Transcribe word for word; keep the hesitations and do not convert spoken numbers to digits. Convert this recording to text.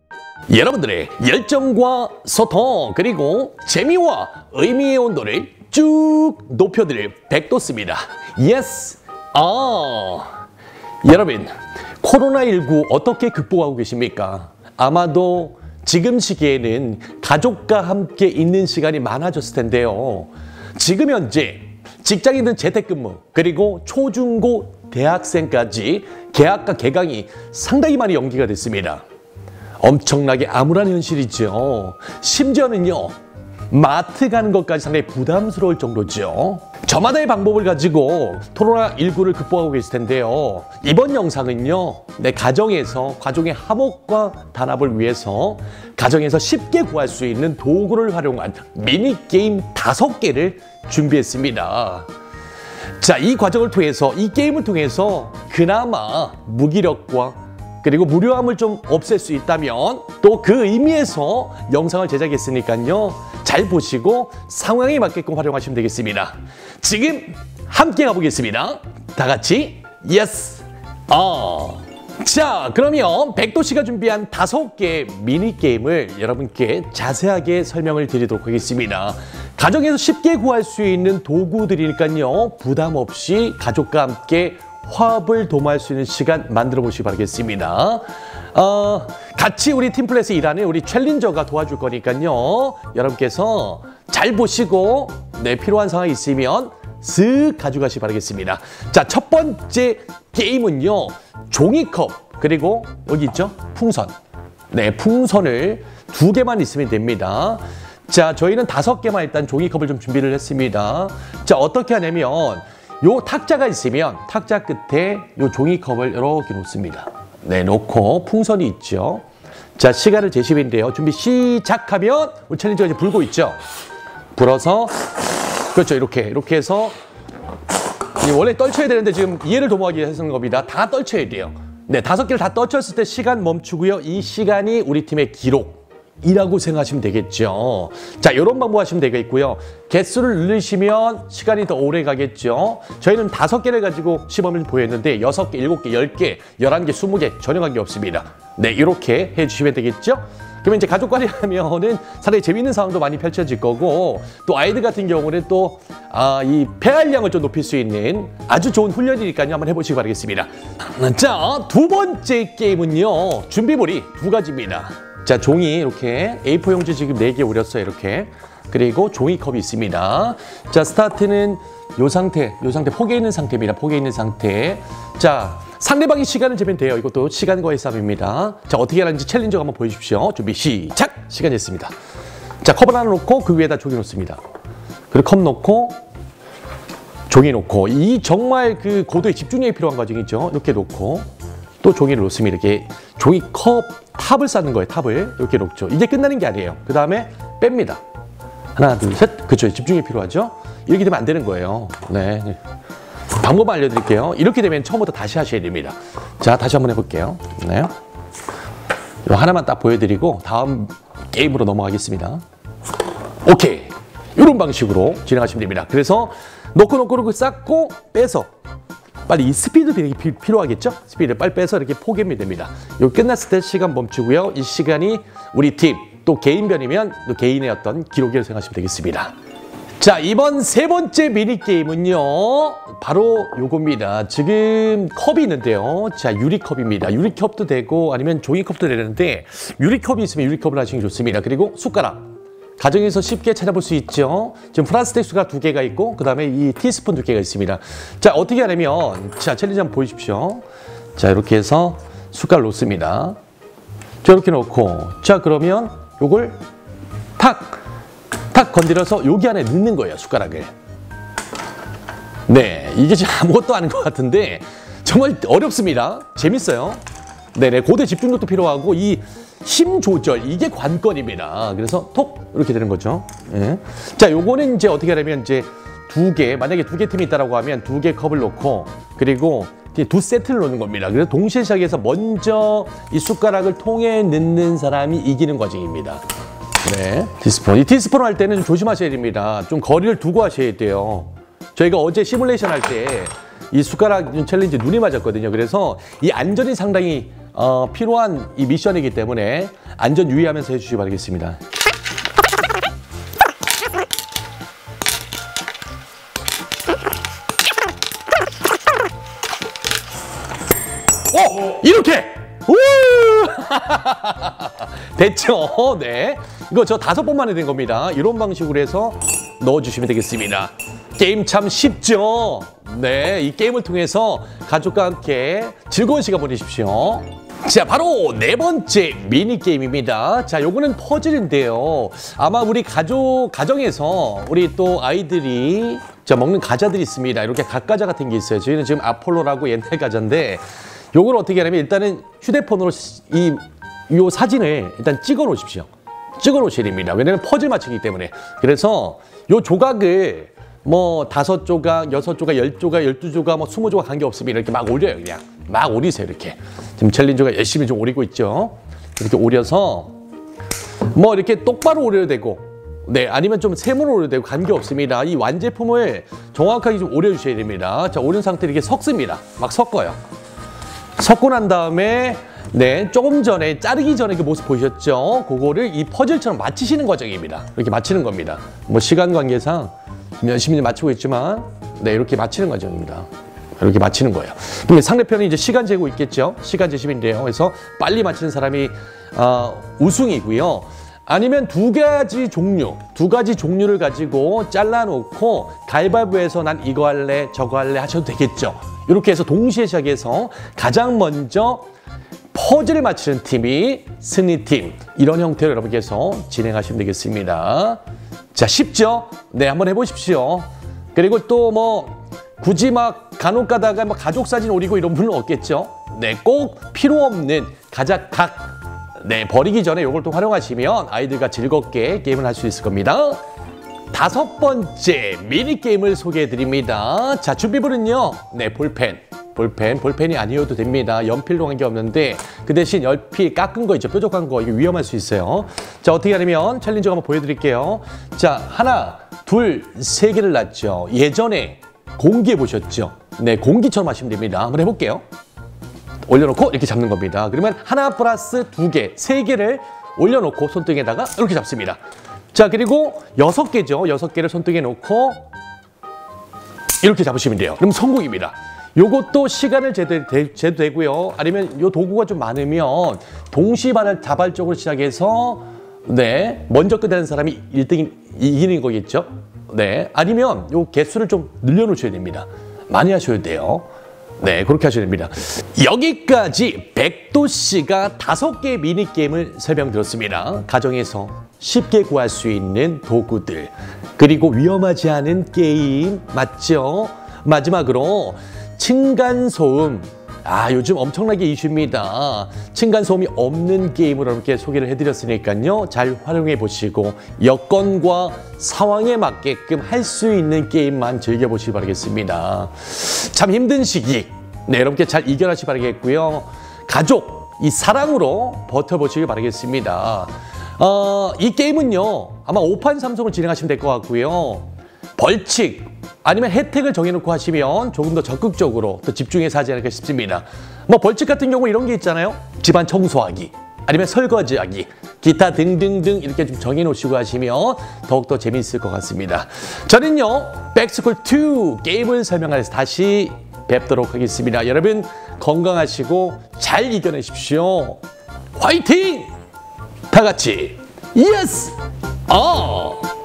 여러분들의 열정과 소통 그리고 재미와 의미의 온도를 쭉 높여드릴 백도스입니다. 예스! 아, 여러분 코로나십구 어떻게 극복하고 계십니까? 아마도 지금 시기에는 가족과 함께 있는 시간이 많아졌을 텐데요. 지금 현재 직장인은 재택근무 그리고 초중고 대학생까지 개학과 개강이 상당히 많이 연기가 됐습니다. 엄청나게 암울한 현실이죠. 심지어는요, 마트 가는 것까지 상당히 부담스러울 정도죠. 저마다의 방법을 가지고 코로나십구를 극복하고 계실 텐데요. 이번 영상은요, 내 가정에서 가족의 화목과 단합을 위해서 가정에서 쉽게 구할 수 있는 도구를 활용한 미니게임 다섯 개를 준비했습니다. 자, 이 과정을 통해서, 이 게임을 통해서 그나마 무기력과 그리고 무료함을 좀 없앨 수 있다면 또 그 의미에서 영상을 제작했으니까요. 잘 보시고 상황에 맞게끔 활용하시면 되겠습니다. 지금 함께 가보겠습니다. 다 같이 예스! 아. 자, 그러면 백도씨가 준비한 다섯 개의 미니게임을 여러분께 자세하게 설명을 드리도록 하겠습니다. 가정에서 쉽게 구할 수 있는 도구들이니까요. 부담 없이 가족과 함께 화합을 도모할 수 있는 시간 만들어 보시기 바라겠습니다. 어, 같이 우리 팀플에서 일하는 우리 챌린저가 도와줄 거니까요. 여러분께서 잘 보시고 네, 필요한 상황이 있으면 슥 가져가시기 바라겠습니다. 자, 첫 번째 게임은요. 종이컵 그리고 여기 있죠? 풍선. 네, 풍선을 두 개만 있으면 됩니다. 자, 저희는 다섯 개만 일단 종이컵을 좀 준비를 했습니다. 자, 어떻게 하냐면 요 탁자가 있으면 탁자 끝에 요 종이컵을 이렇게 놓습니다. 네, 놓고 풍선이 있죠. 자, 시간을 재시면인데요. 준비 시작하면 우리 챌린저가 이제 불고 있죠. 불어서 그렇죠. 이렇게 이렇게 해서 원래 떨쳐야 되는데 지금 이해를 도모하기 위해서 하는 겁니다. 다 떨쳐야 돼요. 네, 다섯 개를 다 떨쳤을 때 시간 멈추고요. 이 시간이 우리 팀의 기록. 이라고 생각하시면 되겠죠. 자, 이런 방법 하시면 되겠고요. 개수를 늘리시면 시간이 더 오래 가겠죠. 저희는 다섯 개를 가지고 시범을 보였는데 여섯 개, 일곱 개, 열 개, 열한 개, 스무 개 전혀 관계 없습니다. 네, 이렇게 해주시면 되겠죠. 그러면 이제 가족과리 하면은 상당히 재미있는 상황도 많이 펼쳐질 거고 또 아이들 같은 경우는 또 아, 이 폐활량을 좀 높일 수 있는 아주 좋은 훈련이니까요. 한번 해보시기 바라겠습니다. 자, 두 번째 게임은요. 준비물이 두 가지입니다. 자, 종이 이렇게 에이 사 용지 지금 네 개 오렸어요. 이렇게. 그리고 종이컵이 있습니다. 자, 스타트는 요 상태, 요 상태 포개 있는 상태입니다. 포개 있는 상태. 자, 상대방이 시간을 재면 돼요. 이것도 시간과의 싸움입니다. 자, 어떻게 하는지 챌린저가 한번 보여주십시오. 준비 시작! 시간 됐습니다. 자, 컵을 하나 놓고 그 위에다 종이 놓습니다. 그리고 컵 놓고 종이 놓고 이 정말 그 고도의 집중력이 필요한 과정이죠. 이렇게 놓고 또 종이를 놓습니다. 이렇게 종이컵 탑을 쌓는 거예요. 탑을 이렇게 놓죠. 이게 끝나는 게 아니에요. 그 다음에 뺍니다. 하나, 둘, 셋. 그렇죠. 집중이 필요하죠. 이렇게 되면 안 되는 거예요. 네. 방법 알려드릴게요. 이렇게 되면 처음부터 다시 하셔야 됩니다. 자, 다시 한번 해볼게요. 네. 이거 하나만 딱 보여드리고 다음 게임으로 넘어가겠습니다. 오케이. 이런 방식으로 진행하시면 됩니다. 그래서 놓고 놓고 놓고 쌓고 빼서 빨리 이 스피드 되게 필요하겠죠? 스피드 빨리 빼서 이렇게 포개면 됩니다. 이거 끝났을 때 시간 멈추고요. 이 시간이 우리 팀, 또 개인변이면 또 개인의 어떤 기록이라고 생각하시면 되겠습니다. 자, 이번 세 번째 미니게임은요. 바로 요겁니다. 지금 컵이 있는데요. 자, 유리컵입니다. 유리컵도 되고 아니면 종이컵도 되는데 유리컵이 있으면 유리컵을 하시는 게 좋습니다. 그리고 숟가락. 가정에서 쉽게 찾아볼 수 있죠. 지금 프란스텍 숟가락 두 개가 있고 그 다음에 이 티스푼 두 개가 있습니다. 자, 어떻게 하냐면 자, 챌린지 한번 보여주십시오. 자, 이렇게 해서 숟가락 놓습니다. 자, 이렇게 놓고 자, 그러면 요걸 탁, 탁 건드려서 여기 안에 넣는 거예요. 숟가락을. 네, 이게 지금 아무것도 아닌 것 같은데 정말 어렵습니다. 재밌어요. 네네, 고대 집중력도 필요하고 이 힘 조절, 이게 관건입니다. 그래서 톡 이렇게 되는 거죠. 예. 자, 요거는 이제 어떻게 하냐면 이제 두 개, 만약에 두 개 팀이 있다라고 하면 두 개 컵을 놓고 그리고 두 세트를 놓는 겁니다. 그래서 동시에 시작해서 먼저 이 숟가락을 통에 넣는 사람이 이기는 과정입니다. 네, 티스푼. 이 티스푼 할 때는 조심하셔야 됩니다. 좀 거리를 두고 하셔야 돼요. 저희가 어제 시뮬레이션 할 때 이 숟가락 챌린지 눈이 맞았거든요. 그래서 이 안전이 상당히 어, 필요한 이 미션이기 때문에 안전 유의하면서 해주시기 바라겠습니다. 어! 이렇게! 우! 됐죠? 네. 이거 저 다섯 번 만에 된 겁니다. 이런 방식으로 해서 넣어주시면 되겠습니다. 게임 참 쉽죠? 네, 이 게임을 통해서 가족과 함께 즐거운 시간 보내십시오. 자, 바로 네 번째 미니게임입니다. 자, 요거는 퍼즐인데요. 아마 우리 가족, 가정에서 우리 또 아이들이 자, 먹는 과자들이 있습니다. 이렇게 갓과자 같은 게 있어요. 저희는 지금 아폴로라고 옛날 과자인데 요걸 어떻게 하냐면 일단은 휴대폰으로 이, 요 사진을 일단 찍어 놓으십시오. 찍어 놓으셔야 됩니다. 왜냐면 퍼즐 맞추기 때문에. 그래서 요 조각을 뭐 다섯 조각, 여섯 조각, 열 조각, 열두 조각, 뭐 스무 조각 관계없습니다. 이렇게 막 오려요. 그냥 막 오리세요. 이렇게. 지금 챌린저가 열심히 좀 오리고 있죠. 이렇게 오려서 뭐 이렇게 똑바로 오려야 되고 네, 아니면 좀 세모로 오려야 되고 관계없습니다. 이 완제품을 정확하게 좀 오려주셔야 됩니다. 자, 오른 상태로 이렇게 섞습니다. 막 섞어요. 섞고 난 다음에 네, 조금 전에 자르기 전에 그 모습 보셨죠? 그거를 이 퍼즐처럼 맞추시는 과정입니다. 이렇게 맞추는 겁니다. 뭐 시간 관계상 열심히 맞추고 있지만 네, 이렇게 맞추는 과정입니다. 이렇게 맞추는 거예요. 근데 상대편이 이제 시간 재고 있겠죠? 시간 재심인데요. 그래서 빨리 맞히는 사람이 어, 우승이고요. 아니면 두 가지 종류, 두 가지 종류를 가지고 잘라놓고 가위바위보해서 난 이거 할래, 저거 할래 하셔도 되겠죠. 이렇게 해서 동시에 시작해서 가장 먼저 퍼즐을 맞추는 팀이 승리팀. 이런 형태로 여러분께서 진행하시면 되겠습니다. 자, 쉽죠? 네, 한번 해보십시오. 그리고 또 뭐 굳이 막 간혹 가다가 뭐 가족 사진 오리고 이런 분은 없겠죠? 네, 꼭 필요 없는 가작 각 네, 버리기 전에 이걸 또 활용하시면 아이들과 즐겁게 게임을 할 수 있을 겁니다. 다섯 번째 미니게임을 소개해드립니다. 자, 준비물은요. 네, 볼펜. 볼펜, 볼펜이 아니어도 됩니다. 연필로 한 게 없는데 그 대신 연필 깎은 거 있죠. 뾰족한 거. 이게 위험할 수 있어요. 자, 어떻게 하냐면 챌린저 한번 보여드릴게요. 자, 하나, 둘, 세 개를 놨죠. 예전에 공기 해보셨죠? 네, 공기처럼 하시면 됩니다. 한번 해볼게요. 올려놓고 이렇게 잡는 겁니다. 그러면 하나 플러스 두 개, 세 개를 올려놓고 손등에다가 이렇게 잡습니다. 자, 그리고 여섯 개죠. 여섯 개를 손등에 놓고 이렇게 잡으시면 돼요. 그럼 성공입니다. 요것도 시간을 재도, 재도 되고요. 아니면 요 도구가 좀 많으면 동시다발적으로 시작해서 네, 먼저 끝내는 사람이 일 등 이기는 거겠죠. 네, 아니면 요 개수를 좀 늘려놓으셔야 됩니다. 많이 하셔야 돼요. 네, 그렇게 하셔야 됩니다. 여기까지 백도 씨가 다섯 개의 미니게임을 설명드렸습니다. 가정에서 쉽게 구할 수 있는 도구들, 그리고 위험하지 않은 게임, 맞죠? 마지막으로 층간소음. 아, 요즘 엄청나게 이슈입니다. 층간소음이 없는 게임으로 이렇게 소개를 해드렸으니까요. 잘 활용해 보시고 여건과 상황에 맞게끔 할 수 있는 게임만 즐겨보시기 바라겠습니다. 참 힘든 시기, 네, 여러분께 잘 이겨나시기 바라겠고요. 가족, 이 사랑으로 버텨보시기 바라겠습니다. 어, 이 게임은요. 아마 오 판 삼 성을 진행하시면 될 것 같고요. 벌칙, 아니면 혜택을 정해놓고 하시면 조금 더 적극적으로 또 집중해서 하지 않을까 싶습니다. 뭐 벌칙 같은 경우 이런 게 있잖아요. 집안 청소하기, 아니면 설거지하기, 기타 등등등 이렇게 좀 정해놓으시고 하시면 더욱더 재미있을 것 같습니다. 저는요, 백스쿨 투 게임을 설명해서 다시 뵙도록 하겠습니다. 여러분 건강하시고 잘 이겨내십시오. 화이팅! 다 같이 예스! 아!